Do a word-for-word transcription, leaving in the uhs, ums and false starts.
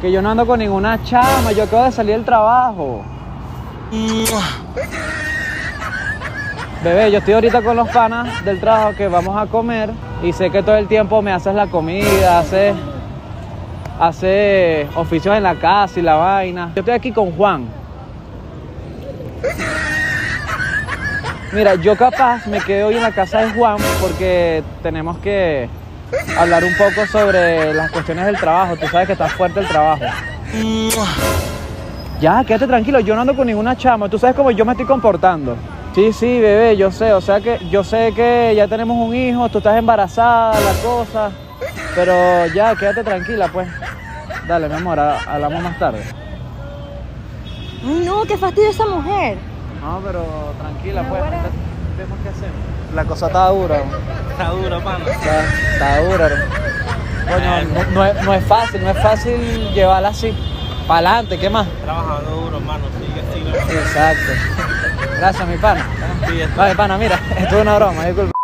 Que yo no ando con ninguna chama, yo acabo de salir del trabajo. Bebé, yo estoy ahorita con los panas del trabajo que vamos a comer y sé que todo el tiempo me haces la comida, haces, haces oficios en la casa y la vaina. Yo estoy aquí con Juan. Mira, yo capaz me quedo hoy en la casa de Juan porque tenemos que hablar un poco sobre las cuestiones del trabajo. Tú sabes que está fuerte el trabajo. Ya, quédate tranquilo, yo no ando con ninguna chama. Tú sabes cómo yo me estoy comportando. Sí, sí, bebé, yo sé, o sea que yo sé que ya tenemos un hijo, tú estás embarazada, la cosa, pero ya, quédate tranquila, pues. Dale, mi amor, hablamos más tarde. Ay, no, qué fastidio esa mujer. No, pero tranquila, No, pues, bueno. vemos qué hacemos. La cosa está dura. Está duro, mano. Está, está dura. Coño, no, no, es, no es fácil, no es fácil llevarla así. Para adelante, ¿qué más? Trabajando duro, mano. Sigue, sigue. Exacto. Gracias, mi pana. Sí, Vale, pana, mira, esto es una broma, disculpa.